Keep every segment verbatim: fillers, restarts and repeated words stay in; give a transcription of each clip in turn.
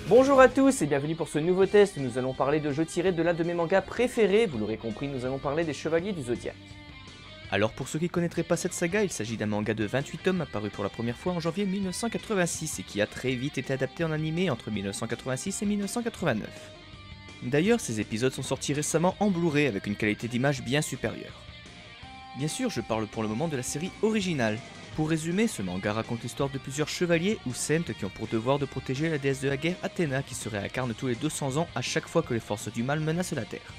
Bonjour à tous et bienvenue pour ce nouveau test où nous allons parler de jeux tirés de l'un de mes mangas préférés. Vous l'aurez compris, nous allons parler des Chevaliers du Zodiaque. Alors pour ceux qui ne connaîtraient pas cette saga, il s'agit d'un manga de vingt-huit tomes apparu pour la première fois en janvier mille neuf cent quatre-vingt-six et qui a très vite été adapté en animé entre mille neuf cent quatre-vingt-six et mille neuf cent quatre-vingt-neuf. D'ailleurs, ces épisodes sont sortis récemment en Blu-ray avec une qualité d'image bien supérieure. Bien sûr, je parle pour le moment de la série originale. Pour résumer, ce manga raconte l'histoire de plusieurs chevaliers ou saintes qui ont pour devoir de protéger la déesse de la guerre Athéna qui se réincarne tous les deux cents ans à chaque fois que les forces du mal menacent la Terre.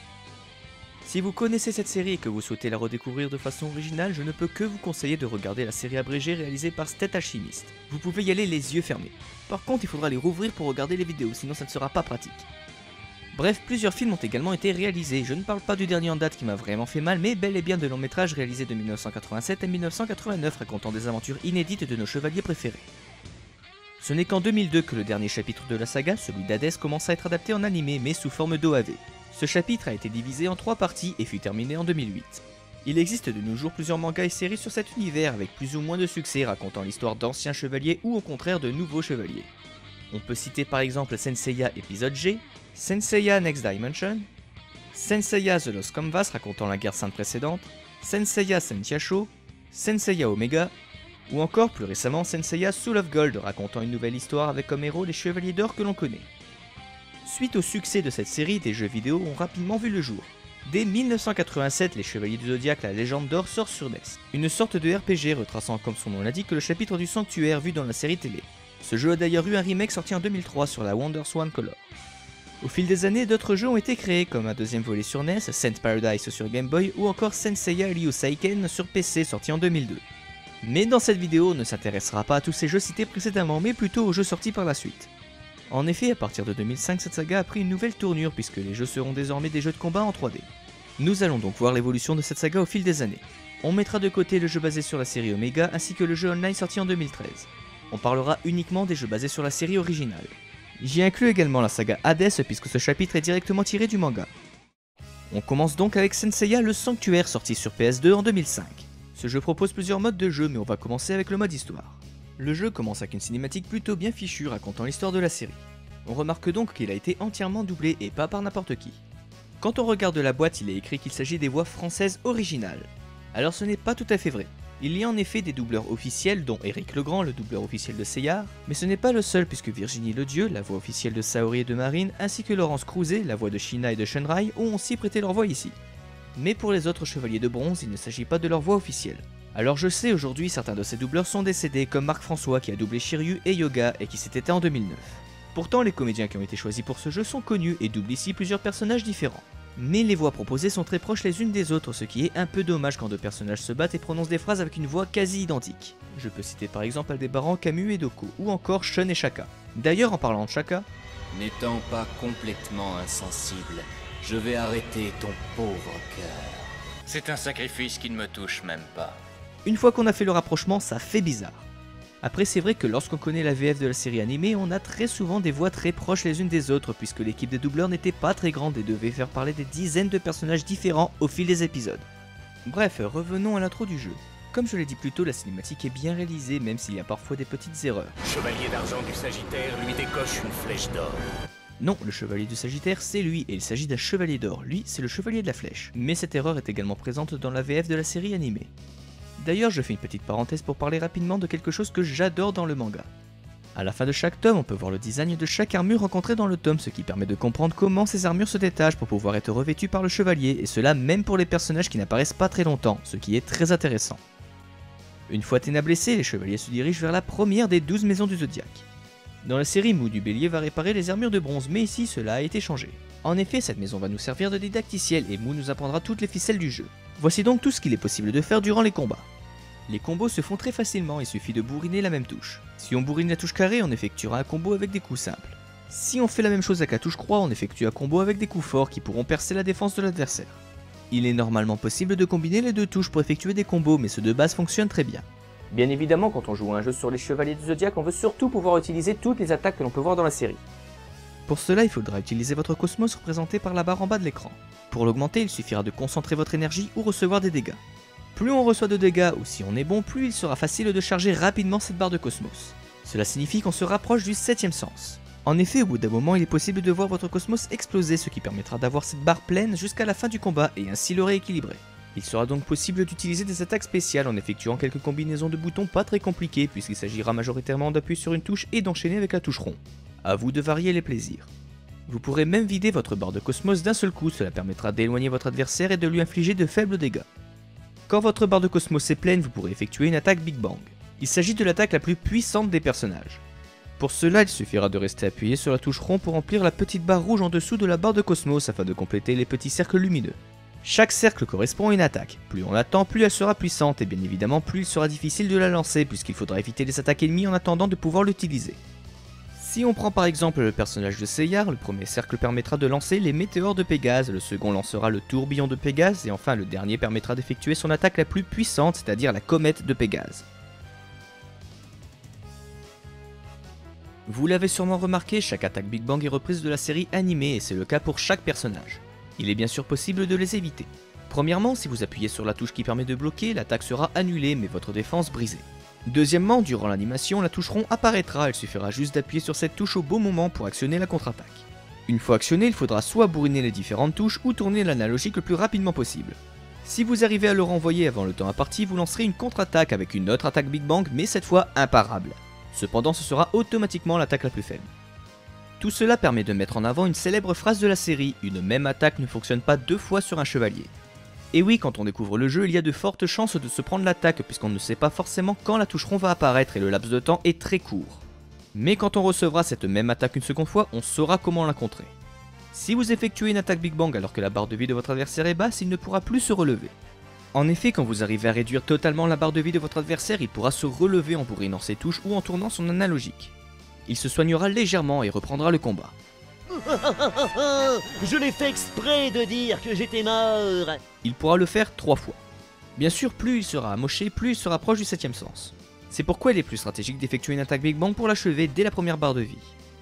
Si vous connaissez cette série et que vous souhaitez la redécouvrir de façon originale, je ne peux que vous conseiller de regarder la série abrégée réalisée par Stet Alchimiste. Vous pouvez y aller les yeux fermés. Par contre, il faudra les rouvrir pour regarder les vidéos, sinon ça ne sera pas pratique. Bref, plusieurs films ont également été réalisés. Je ne parle pas du dernier en date qui m'a vraiment fait mal, mais bel et bien de longs métrages réalisés de mille neuf cent quatre-vingt-sept à mille neuf cent quatre-vingt-neuf racontant des aventures inédites de nos chevaliers préférés. Ce n'est qu'en deux mille deux que le dernier chapitre de la saga, celui d'Hadès, commence à être adapté en animé mais sous forme d'O A V. Ce chapitre a été divisé en trois parties et fut terminé en deux mille huit. Il existe de nos jours plusieurs mangas et séries sur cet univers avec plus ou moins de succès racontant l'histoire d'anciens chevaliers ou au contraire de nouveaux chevaliers. On peut citer par exemple Saint Seiya épisode G, Saint Seiya Next Dimension, Saint Seiya The Lost Canvas racontant la guerre sainte précédente, Saint Seiya Saint Yasho, Saint Seiya Omega, ou encore plus récemment Saint Seiya Soul of Gold racontant une nouvelle histoire avec comme héros les chevaliers d'or que l'on connaît. Suite au succès de cette série, des jeux vidéo ont rapidement vu le jour. Dès mille neuf cent quatre-vingt-sept, les Chevaliers du Zodiaque, la légende d'or sort sur N E S, une sorte de R P G retraçant comme son nom l'indique le chapitre du sanctuaire vu dans la série télé. Ce jeu a d'ailleurs eu un remake sorti en deux mille trois sur la WonderSwan Color. Au fil des années, d'autres jeux ont été créés, comme un deuxième volet sur N E S, Saint Paradise sur Game Boy ou encore Saint Seiya Ryu Seiken sur P C sorti en deux mille deux. Mais dans cette vidéo, on ne s'intéressera pas à tous ces jeux cités précédemment, mais plutôt aux jeux sortis par la suite. En effet, à partir de deux mille cinq, cette saga a pris une nouvelle tournure puisque les jeux seront désormais des jeux de combat en trois D. Nous allons donc voir l'évolution de cette saga au fil des années. On mettra de côté le jeu basé sur la série Omega ainsi que le jeu online sorti en deux mille treize. On parlera uniquement des jeux basés sur la série originale. J'y inclus également la saga Hades puisque ce chapitre est directement tiré du manga. On commence donc avec Saint Seiya le Sanctuaire sorti sur P S deux en deux mille cinq. Ce jeu propose plusieurs modes de jeu mais on va commencer avec le mode histoire. Le jeu commence avec une cinématique plutôt bien fichue racontant l'histoire de la série. On remarque donc qu'il a été entièrement doublé et pas par n'importe qui. Quand on regarde la boîte, il est écrit qu'il s'agit des voix françaises originales. Alors ce n'est pas tout à fait vrai. Il y a en effet des doubleurs officiels dont Éric Legrand, le doubleur officiel de Seiya, mais ce n'est pas le seul puisque Virginie Ledieu, la voix officielle de Saori et de Marine, ainsi que Laurence Crouzet, la voix de Shina et de Shenrai, ont aussi prêté leur voix ici. Mais pour les autres chevaliers de bronze, il ne s'agit pas de leur voix officielle. Alors je sais aujourd'hui certains de ces doubleurs sont décédés comme Marc François qui a doublé Shiryu et Yoga et qui s'est éteint en deux mille neuf. Pourtant les comédiens qui ont été choisis pour ce jeu sont connus et doublent ici plusieurs personnages différents. Mais les voix proposées sont très proches les unes des autres, ce qui est un peu dommage quand deux personnages se battent et prononcent des phrases avec une voix quasi identique. Je peux citer par exemple Aldébaran, Camus et Doko, ou encore Shun et Shaka. D'ailleurs en parlant de Shaka, n'étant pas complètement insensible, je vais arrêter ton pauvre cœur. C'est un sacrifice qui ne me touche même pas. Une fois qu'on a fait le rapprochement, ça fait bizarre. Après c'est vrai que lorsqu'on connaît la V F de la série animée, on a très souvent des voix très proches les unes des autres puisque l'équipe des doubleurs n'était pas très grande et devait faire parler des dizaines de personnages différents au fil des épisodes. Bref, revenons à l'intro du jeu. Comme je l'ai dit plus tôt, la cinématique est bien réalisée même s'il y a parfois des petites erreurs. Chevalier d'argent du Sagittaire lui décoche une flèche d'or. Non, le chevalier du Sagittaire c'est lui et il s'agit d'un chevalier d'or, lui c'est le chevalier de la flèche. Mais cette erreur est également présente dans la V F de la série animée. D'ailleurs, je fais une petite parenthèse pour parler rapidement de quelque chose que j'adore dans le manga. A la fin de chaque tome, on peut voir le design de chaque armure rencontrée dans le tome, ce qui permet de comprendre comment ces armures se détachent pour pouvoir être revêtues par le chevalier, et cela même pour les personnages qui n'apparaissent pas très longtemps, ce qui est très intéressant. Une fois Athéna blessée, les chevaliers se dirigent vers la première des douze maisons du Zodiaque. Dans la série, Mou du Bélier va réparer les armures de bronze, mais ici cela a été changé. En effet, cette maison va nous servir de didacticiel et Mou nous apprendra toutes les ficelles du jeu. Voici donc tout ce qu'il est possible de faire durant les combats. Les combos se font très facilement, il suffit de bourriner la même touche. Si on bourrine la touche carré, on effectuera un combo avec des coups simples. Si on fait la même chose avec la touche croix, on effectue un combo avec des coups forts qui pourront percer la défense de l'adversaire. Il est normalement possible de combiner les deux touches pour effectuer des combos, mais ceux de base fonctionnent très bien. Bien évidemment, quand on joue à un jeu sur les Chevaliers du Zodiaque, on veut surtout pouvoir utiliser toutes les attaques que l'on peut voir dans la série. Pour cela, il faudra utiliser votre cosmos représenté par la barre en bas de l'écran. Pour l'augmenter, il suffira de concentrer votre énergie ou recevoir des dégâts. Plus on reçoit de dégâts ou si on est bon, plus il sera facile de charger rapidement cette barre de cosmos. Cela signifie qu'on se rapproche du septième sens. En effet, au bout d'un moment, il est possible de voir votre cosmos exploser, ce qui permettra d'avoir cette barre pleine jusqu'à la fin du combat et ainsi le rééquilibrer. Il sera donc possible d'utiliser des attaques spéciales en effectuant quelques combinaisons de boutons pas très compliquées puisqu'il s'agira majoritairement d'appuyer sur une touche et d'enchaîner avec la touche rond. A vous de varier les plaisirs. Vous pourrez même vider votre barre de cosmos d'un seul coup, cela permettra d'éloigner votre adversaire et de lui infliger de faibles dégâts. Quand votre barre de cosmos est pleine, vous pourrez effectuer une attaque Big Bang. Il s'agit de l'attaque la plus puissante des personnages. Pour cela, il suffira de rester appuyé sur la touche rond pour remplir la petite barre rouge en dessous de la barre de cosmos afin de compléter les petits cercles lumineux. Chaque cercle correspond à une attaque. Plus on attend, plus elle sera puissante et bien évidemment plus il sera difficile de la lancer puisqu'il faudra éviter les attaques ennemies en attendant de pouvoir l'utiliser. Si on prend par exemple le personnage de Seyar, le premier cercle permettra de lancer les météores de Pégase, le second lancera le tourbillon de Pégase et enfin le dernier permettra d'effectuer son attaque la plus puissante, c'est-à-dire la comète de Pégase. Vous l'avez sûrement remarqué, chaque attaque Big Bang est reprise de la série animée et c'est le cas pour chaque personnage. Il est bien sûr possible de les éviter. Premièrement, si vous appuyez sur la touche qui permet de bloquer, l'attaque sera annulée mais votre défense brisée. Deuxièmement, durant l'animation, la touche rond apparaîtra, il suffira juste d'appuyer sur cette touche au bon moment pour actionner la contre-attaque. Une fois actionné, il faudra soit bourriner les différentes touches ou tourner l'analogique le plus rapidement possible. Si vous arrivez à le renvoyer avant le temps imparti, vous lancerez une contre-attaque avec une autre attaque Big Bang mais cette fois imparable. Cependant, ce sera automatiquement l'attaque la plus faible. Tout cela permet de mettre en avant une célèbre phrase de la série, une même attaque ne fonctionne pas deux fois sur un chevalier. Et oui, quand on découvre le jeu, il y a de fortes chances de se prendre l'attaque puisqu'on ne sait pas forcément quand la touche rond va apparaître et le laps de temps est très court. Mais quand on recevra cette même attaque une seconde fois, on saura comment la contrer. Si vous effectuez une attaque Big Bang alors que la barre de vie de votre adversaire est basse, il ne pourra plus se relever. En effet, quand vous arrivez à réduire totalement la barre de vie de votre adversaire, il pourra se relever en bourrinant ses touches ou en tournant son analogique. Il se soignera légèrement et reprendra le combat. Je l'ai fait exprès de dire que j'étais mort. Il pourra le faire trois fois. Bien sûr, plus il sera amoché, plus il se rapproche du septième sens. C'est pourquoi il est plus stratégique d'effectuer une attaque Big Bang pour l'achever dès la première barre de vie.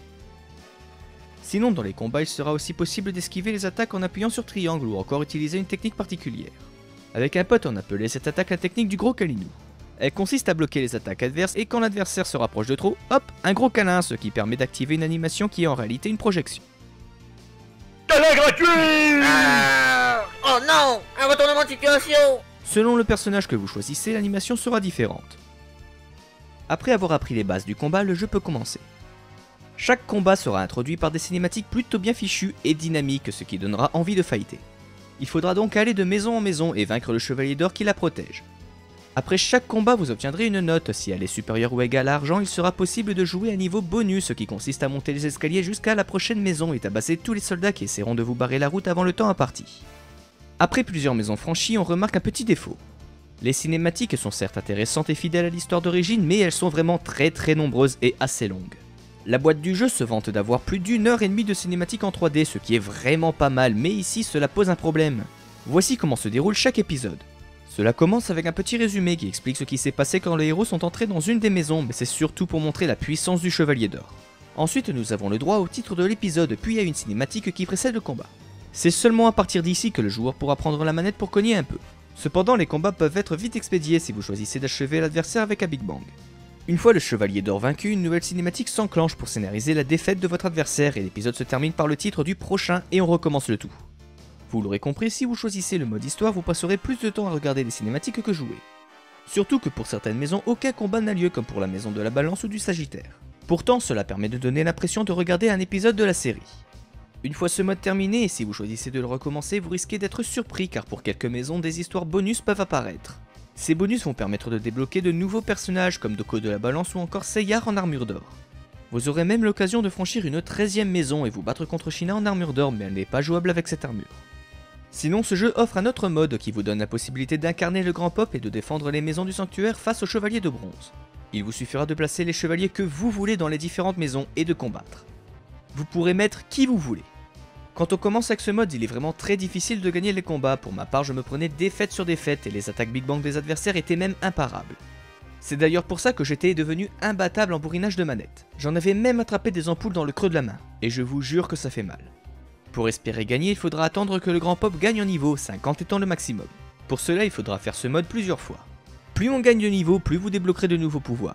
Sinon, dans les combats, il sera aussi possible d'esquiver les attaques en appuyant sur triangle ou encore utiliser une technique particulière. Avec un pote, on appelait cette attaque la technique du gros câlinou. Elle consiste à bloquer les attaques adverses et quand l'adversaire se rapproche de trop, hop, un gros câlin, ce qui permet d'activer une animation qui est en réalité une projection. Câlin gratuit. Ah oh non, un retournement de situation. Selon le personnage que vous choisissez, l'animation sera différente. Après avoir appris les bases du combat, le jeu peut commencer. Chaque combat sera introduit par des cinématiques plutôt bien fichues et dynamiques, ce qui donnera envie de fighter. Il faudra donc aller de maison en maison et vaincre le chevalier d'or qui la protège. Après chaque combat, vous obtiendrez une note. Si elle est supérieure ou égale à argent, il sera possible de jouer à niveau bonus, ce qui consiste à monter les escaliers jusqu'à la prochaine maison et tabasser tous les soldats qui essaieront de vous barrer la route avant le temps imparti. Après plusieurs maisons franchies, on remarque un petit défaut. Les cinématiques sont certes intéressantes et fidèles à l'histoire d'origine, mais elles sont vraiment très très nombreuses et assez longues. La boîte du jeu se vante d'avoir plus d'une heure et demie de cinématiques en trois D, ce qui est vraiment pas mal, mais ici cela pose un problème. Voici comment se déroule chaque épisode. Cela commence avec un petit résumé qui explique ce qui s'est passé quand les héros sont entrés dans une des maisons, mais c'est surtout pour montrer la puissance du chevalier d'or. Ensuite, nous avons le droit au titre de l'épisode, puis à une cinématique qui précède le combat. C'est seulement à partir d'ici que le joueur pourra prendre la manette pour cogner un peu. Cependant, les combats peuvent être vite expédiés si vous choisissez d'achever l'adversaire avec un Big Bang. Une fois le chevalier d'or vaincu, une nouvelle cinématique s'enclenche pour scénariser la défaite de votre adversaire et l'épisode se termine par le titre du prochain et on recommence le tout. Vous l'aurez compris, si vous choisissez le mode histoire, vous passerez plus de temps à regarder les cinématiques que jouer. Surtout que pour certaines maisons, aucun combat n'a lieu comme pour la maison de la balance ou du sagittaire. Pourtant, cela permet de donner l'impression de regarder un épisode de la série. Une fois ce mode terminé, et si vous choisissez de le recommencer, vous risquez d'être surpris car pour quelques maisons, des histoires bonus peuvent apparaître. Ces bonus vont permettre de débloquer de nouveaux personnages comme Doko de la balance ou encore Seyar en armure d'or. Vous aurez même l'occasion de franchir une treizième maison et vous battre contre Shina en armure d'or, mais elle n'est pas jouable avec cette armure. Sinon, ce jeu offre un autre mode qui vous donne la possibilité d'incarner le grand pop et de défendre les maisons du sanctuaire face aux chevaliers de bronze. Il vous suffira de placer les chevaliers que vous voulez dans les différentes maisons et de combattre. Vous pourrez mettre qui vous voulez. Quand on commence avec ce mode, il est vraiment très difficile de gagner les combats. Pour ma part, je me prenais défaite sur défaite et les attaques Big Bang des adversaires étaient même imparables. C'est d'ailleurs pour ça que j'étais devenu imbattable en bourrinage de manette. J'en avais même attrapé des ampoules dans le creux de la main, et je vous jure que ça fait mal. Pour espérer gagner, il faudra attendre que le grand pop gagne en niveau, cinquante étant le maximum. Pour cela, il faudra faire ce mode plusieurs fois. Plus on gagne de niveau, plus vous débloquerez de nouveaux pouvoirs.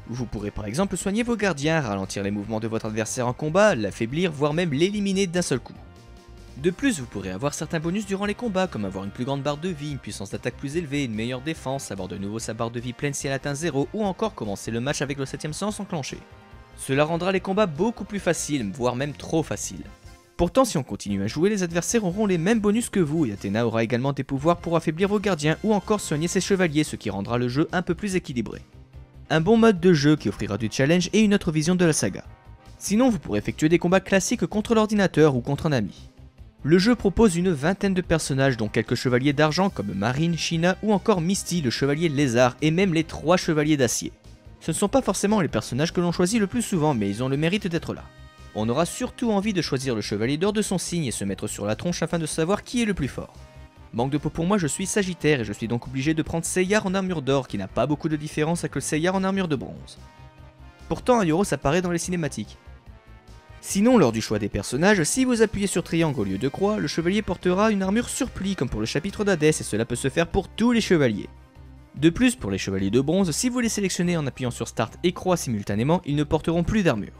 Vous pourrez par exemple soigner vos gardiens, ralentir les mouvements de votre adversaire en combat, l'affaiblir, voire même l'éliminer d'un seul coup. De plus, vous pourrez avoir certains bonus durant les combats, comme avoir une plus grande barre de vie, une puissance d'attaque plus élevée, une meilleure défense, avoir de nouveau sa barre de vie pleine si elle atteint zéro, ou encore commencer le match avec le septième sens enclenché. Cela rendra les combats beaucoup plus faciles, voire même trop faciles. Pourtant, si on continue à jouer, les adversaires auront les mêmes bonus que vous, et Athéna aura également des pouvoirs pour affaiblir vos gardiens, ou encore soigner ses chevaliers, ce qui rendra le jeu un peu plus équilibré. Un bon mode de jeu qui offrira du challenge et une autre vision de la saga. Sinon, vous pourrez effectuer des combats classiques contre l'ordinateur ou contre un ami. Le jeu propose une vingtaine de personnages dont quelques chevaliers d'argent comme Marine, China ou encore Misty, le chevalier lézard, et même les trois chevaliers d'acier. Ce ne sont pas forcément les personnages que l'on choisit le plus souvent, mais ils ont le mérite d'être là. On aura surtout envie de choisir le chevalier d'or de son signe et se mettre sur la tronche afin de savoir qui est le plus fort. Manque de peau pour moi, je suis Sagittaire et je suis donc obligé de prendre Seyar en armure d'or qui n'a pas beaucoup de différence avec le Seyar en armure de bronze. Pourtant Aioros apparaît dans les cinématiques. Sinon, lors du choix des personnages, si vous appuyez sur triangle au lieu de croix, le chevalier portera une armure surplis comme pour le chapitre d'Hadès et cela peut se faire pour tous les chevaliers. De plus, pour les chevaliers de bronze, si vous les sélectionnez en appuyant sur start et croix simultanément, ils ne porteront plus d'armure.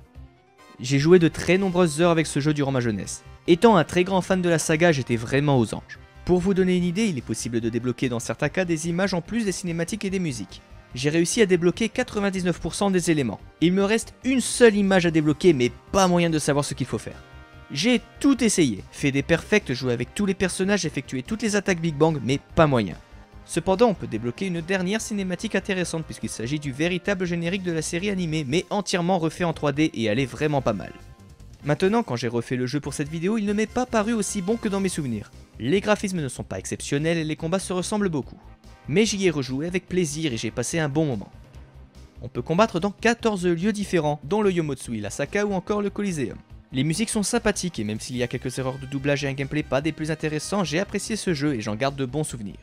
J'ai joué de très nombreuses heures avec ce jeu durant ma jeunesse. Étant un très grand fan de la saga, j'étais vraiment aux anges. Pour vous donner une idée, il est possible de débloquer dans certains cas des images en plus des cinématiques et des musiques. J'ai réussi à débloquer quatre-vingt-dix-neuf pour cent des éléments. Il me reste une seule image à débloquer mais pas moyen de savoir ce qu'il faut faire. J'ai tout essayé, fait des perfects, joué avec tous les personnages, effectué toutes les attaques Big Bang mais pas moyen. Cependant on peut débloquer une dernière cinématique intéressante puisqu'il s'agit du véritable générique de la série animée mais entièrement refait en trois D et elle est vraiment pas mal. Maintenant quand j'ai refait le jeu pour cette vidéo il ne m'est pas paru aussi bon que dans mes souvenirs. Les graphismes ne sont pas exceptionnels et les combats se ressemblent beaucoup. Mais j'y ai rejoué avec plaisir et j'ai passé un bon moment. On peut combattre dans quatorze lieux différents, dont le Yomotsui, l'Asaka ou encore le Coliseum. Les musiques sont sympathiques et même s'il y a quelques erreurs de doublage et un gameplay pas des plus intéressants, j'ai apprécié ce jeu et j'en garde de bons souvenirs.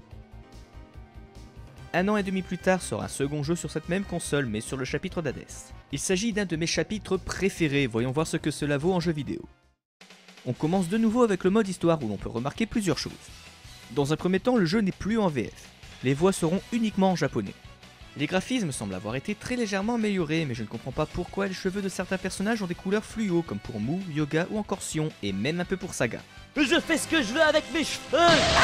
Un an et demi plus tard sort un second jeu sur cette même console mais sur le chapitre d'Hadès. Il s'agit d'un de mes chapitres préférés, voyons voir ce que cela vaut en jeu vidéo. On commence de nouveau avec le mode histoire où l'on peut remarquer plusieurs choses. Dans un premier temps, le jeu n'est plus en V F. Les voix seront uniquement en japonais. Les graphismes semblent avoir été très légèrement améliorés, mais je ne comprends pas pourquoi les cheveux de certains personnages ont des couleurs fluo, comme pour Mou, Yoga ou encore Sion, et même un peu pour Saga. Je fais ce que je veux avec mes cheveux.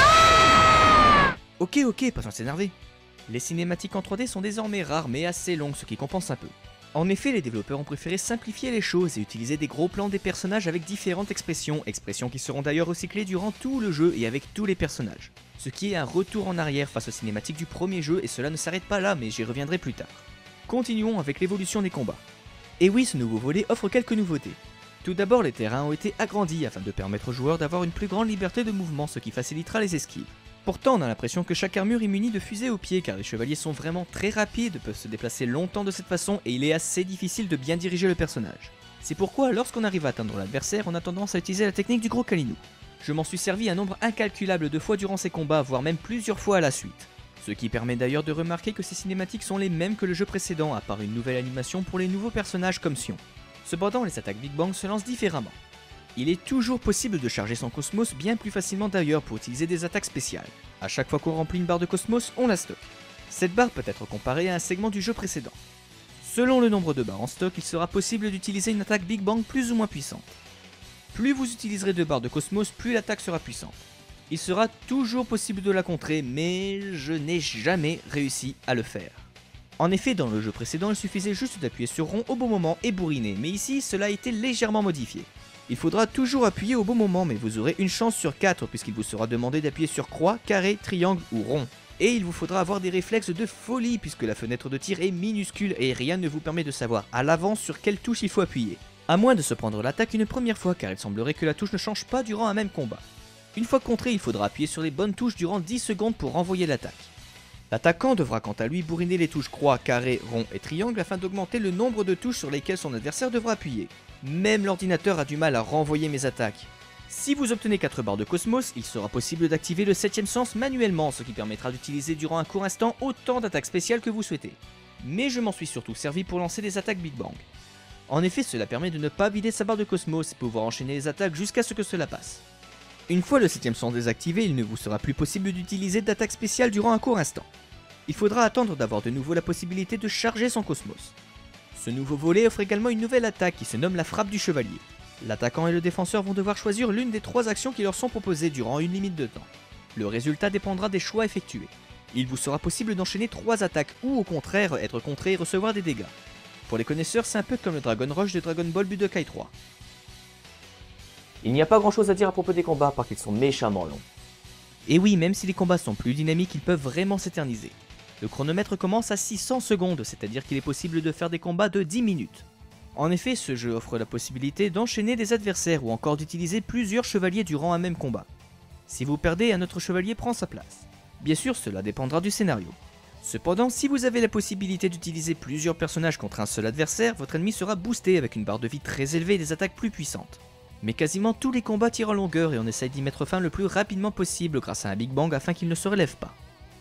Ah ok ok, pas sans s'énerver. Les cinématiques en trois D sont désormais rares mais assez longues, ce qui compense un peu. En effet, les développeurs ont préféré simplifier les choses et utiliser des gros plans des personnages avec différentes expressions, expressions qui seront d'ailleurs recyclées durant tout le jeu et avec tous les personnages. Ce qui est un retour en arrière face aux cinématiques du premier jeu et cela ne s'arrête pas là mais j'y reviendrai plus tard. Continuons avec l'évolution des combats. Et oui, ce nouveau volet offre quelques nouveautés. Tout d'abord, les terrains ont été agrandis afin de permettre aux joueurs d'avoir une plus grande liberté de mouvement, ce qui facilitera les esquives. Pourtant, on a l'impression que chaque armure est munie de fusées au pied car les chevaliers sont vraiment très rapides, peuvent se déplacer longtemps de cette façon et il est assez difficile de bien diriger le personnage. C'est pourquoi lorsqu'on arrive à atteindre l'adversaire, on a tendance à utiliser la technique du gros Kalinou. Je m'en suis servi un nombre incalculable de fois durant ces combats, voire même plusieurs fois à la suite. Ce qui permet d'ailleurs de remarquer que ces cinématiques sont les mêmes que le jeu précédent, à part une nouvelle animation pour les nouveaux personnages comme Sion. Cependant, les attaques Big Bang se lancent différemment. Il est toujours possible de charger son Cosmos bien plus facilement d'ailleurs pour utiliser des attaques spéciales. A chaque fois qu'on remplit une barre de Cosmos, on la stocke. Cette barre peut être comparée à un segment du jeu précédent. Selon le nombre de barres en stock, il sera possible d'utiliser une attaque Big Bang plus ou moins puissante. Plus vous utiliserez de barres de Cosmos, plus l'attaque sera puissante. Il sera toujours possible de la contrer, mais je n'ai jamais réussi à le faire. En effet, dans le jeu précédent, il suffisait juste d'appuyer sur rond au bon moment et bourriner, mais ici, cela a été légèrement modifié. Il faudra toujours appuyer au bon moment, mais vous aurez une chance sur quatre puisqu'il vous sera demandé d'appuyer sur croix, carré, triangle ou rond. Et il vous faudra avoir des réflexes de folie puisque la fenêtre de tir est minuscule et rien ne vous permet de savoir à l'avance sur quelle touche il faut appuyer. À moins de se prendre l'attaque une première fois car il semblerait que la touche ne change pas durant un même combat. Une fois contré, il faudra appuyer sur les bonnes touches durant dix secondes pour renvoyer l'attaque. L'attaquant devra quant à lui bourriner les touches croix, carré, rond et triangle afin d'augmenter le nombre de touches sur lesquelles son adversaire devra appuyer. Même l'ordinateur a du mal à renvoyer mes attaques. Si vous obtenez quatre barres de Cosmos, il sera possible d'activer le septième sens manuellement, ce qui permettra d'utiliser durant un court instant autant d'attaques spéciales que vous souhaitez. Mais je m'en suis surtout servi pour lancer des attaques Big Bang. En effet, cela permet de ne pas vider sa barre de Cosmos et pouvoir enchaîner les attaques jusqu'à ce que cela passe. Une fois le septième sens désactivé, il ne vous sera plus possible d'utiliser d'attaques spéciales durant un court instant. il faudra attendre d'avoir de nouveau la possibilité de charger son cosmos. Ce nouveau volet offre également une nouvelle attaque qui se nomme la frappe du chevalier. L'attaquant et le défenseur vont devoir choisir l'une des trois actions qui leur sont proposées durant une limite de temps. Le résultat dépendra des choix effectués. Il vous sera possible d'enchaîner trois attaques ou au contraire être contré et recevoir des dégâts. Pour les connaisseurs, c'est un peu comme le Dragon Rush de Dragon Ball Budokai trois. Il n'y a pas grand chose à dire à propos des combats, parce qu'ils sont méchamment longs. Et oui, même si les combats sont plus dynamiques, ils peuvent vraiment s'éterniser. Le chronomètre commence à six cents secondes, c'est-à-dire qu'il est possible de faire des combats de dix minutes. En effet, ce jeu offre la possibilité d'enchaîner des adversaires ou encore d'utiliser plusieurs chevaliers durant un même combat. Si vous perdez, un autre chevalier prend sa place. Bien sûr, cela dépendra du scénario. Cependant, si vous avez la possibilité d'utiliser plusieurs personnages contre un seul adversaire, votre ennemi sera boosté avec une barre de vie très élevée et des attaques plus puissantes. Mais quasiment tous les combats tirent en longueur et on essaye d'y mettre fin le plus rapidement possible grâce à un Big Bang afin qu'il ne se relève pas.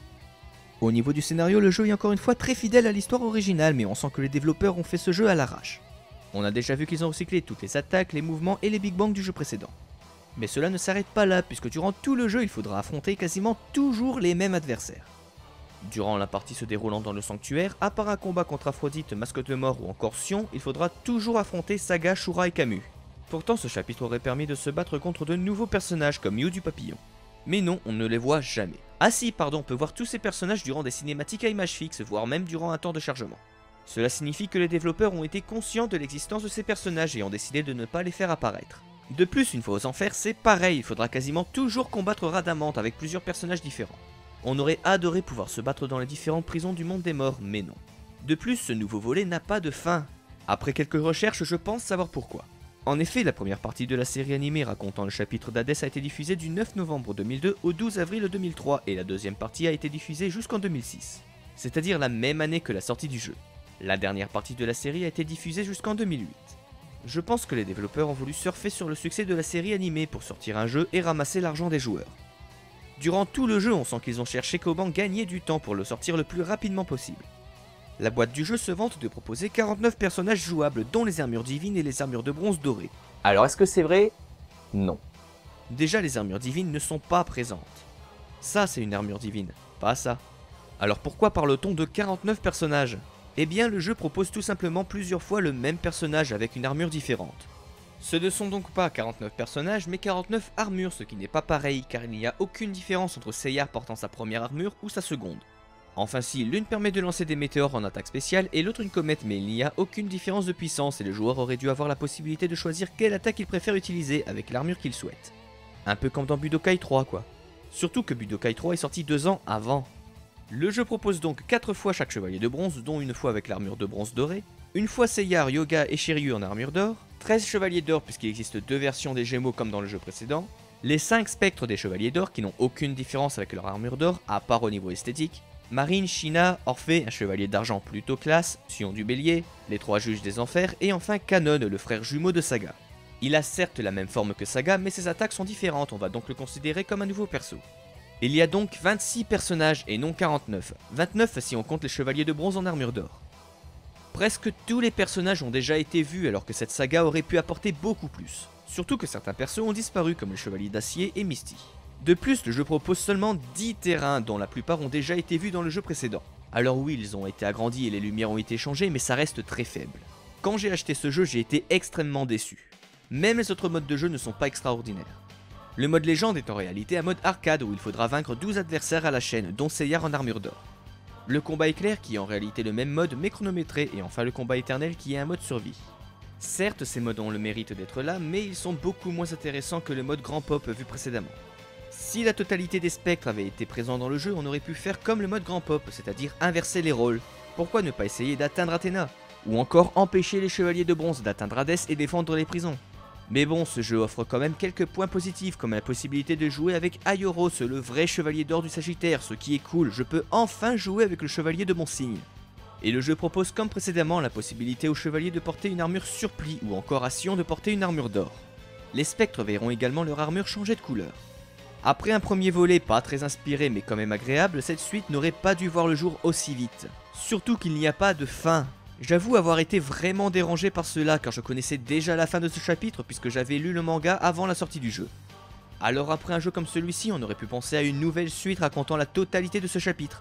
Au niveau du scénario, le jeu est encore une fois très fidèle à l'histoire originale, mais on sent que les développeurs ont fait ce jeu à l'arrache. On a déjà vu qu'ils ont recyclé toutes les attaques, les mouvements et les Big Bang du jeu précédent. Mais cela ne s'arrête pas là, puisque durant tout le jeu, il faudra affronter quasiment toujours les mêmes adversaires. Durant la partie se déroulant dans le sanctuaire, à part un combat contre Aphrodite, Masque de Mort ou encore Sion, il faudra toujours affronter Saga, Shura et Camus. Pourtant, ce chapitre aurait permis de se battre contre de nouveaux personnages comme Mew du Papillon. Mais non, on ne les voit jamais. Ah si, pardon, on peut voir tous ces personnages durant des cinématiques à image fixe, voire même durant un temps de chargement. Cela signifie que les développeurs ont été conscients de l'existence de ces personnages et ont décidé de ne pas les faire apparaître. De plus, une fois aux enfers, c'est pareil, il faudra quasiment toujours combattre Rhadamante avec plusieurs personnages différents. On aurait adoré pouvoir se battre dans les différentes prisons du monde des morts, mais non. De plus, ce nouveau volet n'a pas de fin. Après quelques recherches, je pense savoir pourquoi. En effet, la première partie de la série animée racontant le chapitre d'Hadès a été diffusée du neuf novembre deux mille deux au douze avril deux mille trois et la deuxième partie a été diffusée jusqu'en deux mille six, c'est-à-dire la même année que la sortie du jeu. La dernière partie de la série a été diffusée jusqu'en deux mille huit. Je pense que les développeurs ont voulu surfer sur le succès de la série animée pour sortir un jeu et ramasser l'argent des joueurs. Durant tout le jeu, on sent qu'ils ont cherché comment gagner du temps pour le sortir le plus rapidement possible. La boîte du jeu se vante de proposer quarante-neuf personnages jouables, dont les armures divines et les armures de bronze dorées. Alors est-ce que c'est vrai? Non. Déjà, les armures divines ne sont pas présentes. Ça, c'est une armure divine, pas ça. Alors pourquoi parle-t-on de quarante-neuf personnages? Eh bien, le jeu propose tout simplement plusieurs fois le même personnage avec une armure différente. Ce ne sont donc pas quarante-neuf personnages, mais quarante-neuf armures, ce qui n'est pas pareil, car il n'y a aucune différence entre Seyar portant sa première armure ou sa seconde. Enfin si, l'une permet de lancer des météores en attaque spéciale et l'autre une comète, mais il n'y a aucune différence de puissance et le joueur aurait dû avoir la possibilité de choisir quelle attaque il préfère utiliser avec l'armure qu'il souhaite. Un peu comme dans Budokai trois quoi. Surtout que Budokai trois est sorti deux ans avant. Le jeu propose donc quatre fois chaque chevalier de bronze, dont une fois avec l'armure de bronze dorée, une fois Seyar, Yoga et Shiryu en armure d'or, treize chevaliers d'or puisqu'il existe deux versions des Gémeaux comme dans le jeu précédent, les cinq spectres des chevaliers d'or qui n'ont aucune différence avec leur armure d'or, à part au niveau esthétique, Marine, Shina, Orphée, un chevalier d'argent plutôt classe, Sion du Bélier, les trois juges des enfers et enfin Kanon, le frère jumeau de Saga. Il a certes la même forme que Saga, mais ses attaques sont différentes, on va donc le considérer comme un nouveau perso. Il y a donc vingt-six personnages et non quarante-neuf, vingt-neuf si on compte les chevaliers de bronze en armure d'or. Presque tous les personnages ont déjà été vus alors que cette saga aurait pu apporter beaucoup plus. Surtout que certains persos ont disparu comme le chevalier d'acier et Misty. De plus, le jeu propose seulement dix terrains dont la plupart ont déjà été vus dans le jeu précédent. Alors oui, ils ont été agrandis et les lumières ont été changées, mais ça reste très faible. Quand j'ai acheté ce jeu, j'ai été extrêmement déçu. Même les autres modes de jeu ne sont pas extraordinaires. Le mode légende est en réalité un mode arcade où il faudra vaincre douze adversaires à la chaîne, dont Seyar en armure d'or. Le combat éclair qui est en réalité le même mode mais chronométré, et enfin le combat éternel qui est un mode survie. Certes, ces modes ont le mérite d'être là, mais ils sont beaucoup moins intéressants que le mode grand pop vu précédemment. Si la totalité des spectres avait été présent dans le jeu, on aurait pu faire comme le mode grand pop, c'est-à-dire inverser les rôles. Pourquoi ne pas essayer d'atteindre Athéna? Ou encore empêcher les chevaliers de bronze d'atteindre Hadès et défendre les prisons. Mais bon, ce jeu offre quand même quelques points positifs, comme la possibilité de jouer avec Aioros, le vrai chevalier d'or du Sagittaire, ce qui est cool, je peux enfin jouer avec le chevalier de mon signe. Et le jeu propose comme précédemment la possibilité aux chevaliers de porter une armure surplis, ou encore à Sion de porter une armure d'or. Les spectres verront également leur armure changer de couleur. Après un premier volet pas très inspiré mais quand même agréable, cette suite n'aurait pas dû voir le jour aussi vite. Surtout qu'il n'y a pas de fin. J'avoue avoir été vraiment dérangé par cela car je connaissais déjà la fin de ce chapitre puisque j'avais lu le manga avant la sortie du jeu. Alors après un jeu comme celui-ci, on aurait pu penser à une nouvelle suite racontant la totalité de ce chapitre.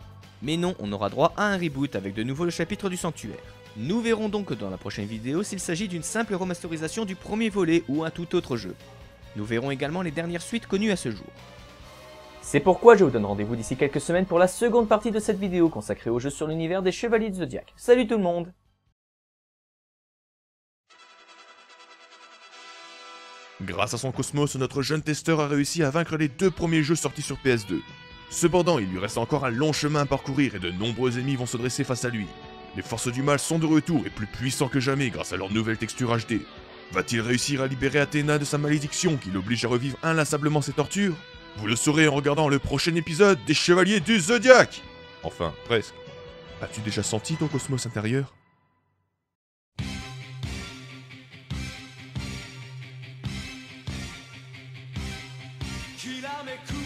Mais non, on aura droit à un reboot avec de nouveau le chapitre du sanctuaire. Nous verrons donc dans la prochaine vidéo s'il s'agit d'une simple remasterisation du premier volet ou un tout autre jeu. Nous verrons également les dernières suites connues à ce jour. C'est pourquoi je vous donne rendez-vous d'ici quelques semaines pour la seconde partie de cette vidéo consacrée au jeu sur l'univers des Chevaliers du Zodiaque. Salut tout le monde! Grâce à son Cosmos, notre jeune testeur a réussi à vaincre les deux premiers jeux sortis sur P S deux. Cependant, il lui reste encore un long chemin à parcourir et de nombreux ennemis vont se dresser face à lui. Les forces du mal sont de retour et plus puissants que jamais grâce à leur nouvelle texture H D. Va-t-il réussir à libérer Athéna de sa malédiction qui l'oblige à revivre inlassablement ses tortures? Vous le saurez en regardant le prochain épisode des Chevaliers du Zodiaque. Enfin, presque. As-tu déjà senti ton cosmos intérieur? Qu'il a mes coups.